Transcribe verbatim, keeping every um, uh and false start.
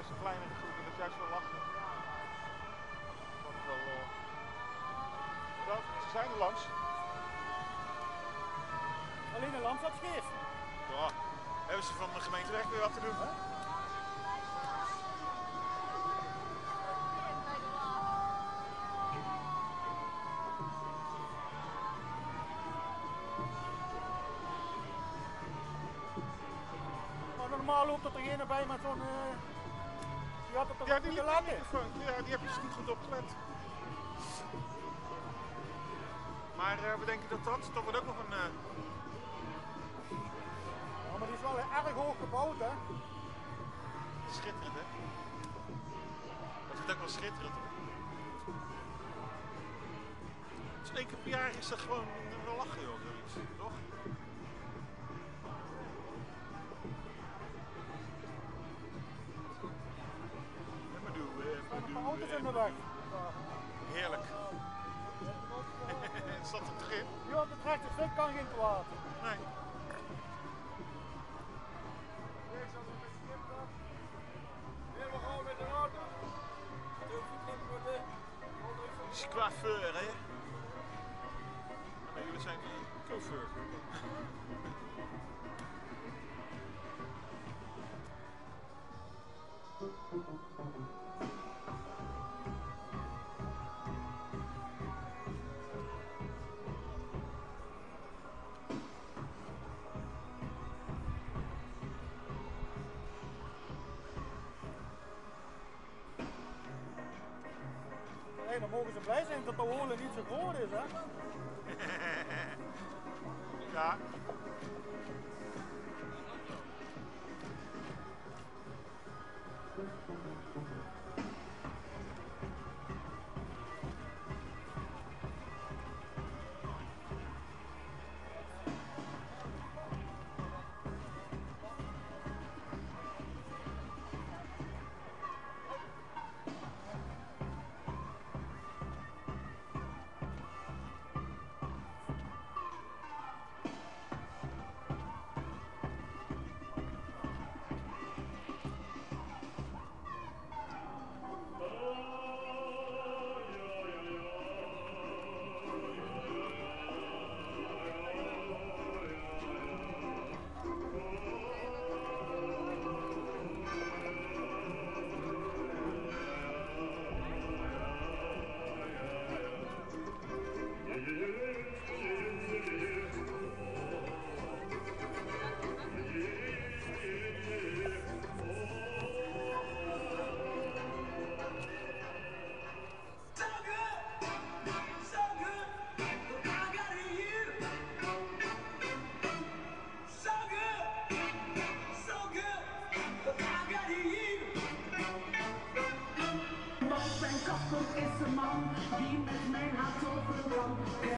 juist een kleinere groep en dat is juist wel lachen. Wel, uh... ja, ze zijn er langs. Alleen een landschapsgeest. Ja, hebben ze van de gemeenterecht weer wat te doen? Huh? Normaal loopt er geen bij met zo'n... Uh, die had het toch ja, die, niet laten? Ja, die heb je dus niet goed opgelet. Maar uh, we denken dat dat, dat wordt ook nog een... Uh... Ja, maar die is wel erg hoog gebouwd, hè? Schitterend, hè? Dat wordt ook wel schitterend, hoor. Dus één keer per jaar is dat gewoon een lachen, joh, zoiets, toch? Auto's in de weg. Heerlijk. Zat er toch in? Ja, de tractor kan geen kwaad. Nee. Helemaal gewoon met de auto. Dat is coiffeur, hè? Nee, jullie zijn chauffeur. Hey, dan mogen ze blij zijn dat de holen niet zo groot is, hè? Ja.